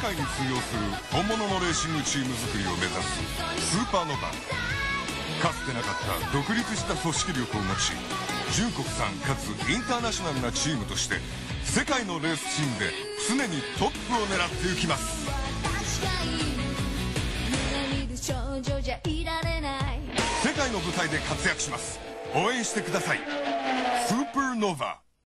界に通用する本物のレーシングチーム作りを目指すスーパーノヴァ。かつてなかった独立した組織力を持ち、純国産かつインターナショナルなチームとして世界のレースチームで常にトップを狙っていきます。世界の舞台で活躍します。応援してください。スーパーノヴァ。